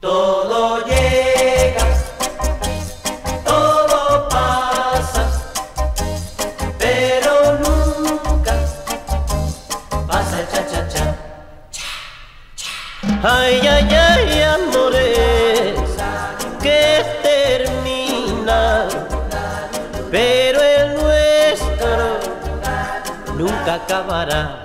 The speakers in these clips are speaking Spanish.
Todo llega, todo pasa, pero nunca pasa el cha-cha-cha. Ay, ay, ay, amores que terminan, pero el nuestro nunca acabará.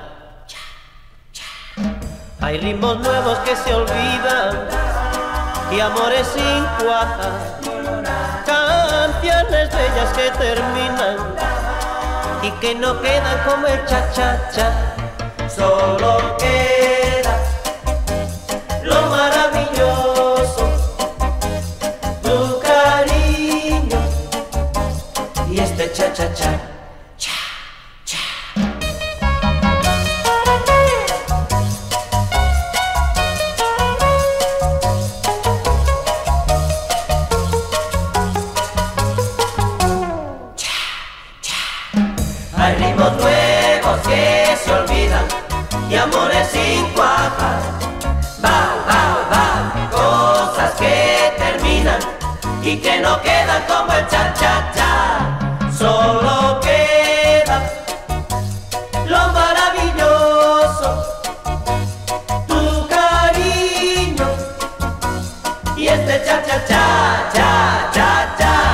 Hay ritmos nuevos que se olvidan y amores sin cuajar, canciones bellas que terminan y que no quedan como el cha-cha-cha. Solo queda lo maravilloso, tu cariño y este cha-cha-cha. Hay ritmos nuevos que se olvidan y amores sin cuajar. Va, va, va, cosas que terminan y que no quedan como el cha-cha-cha. Solo queda lo maravilloso, tu cariño y este cha-cha-cha, cha-cha-cha.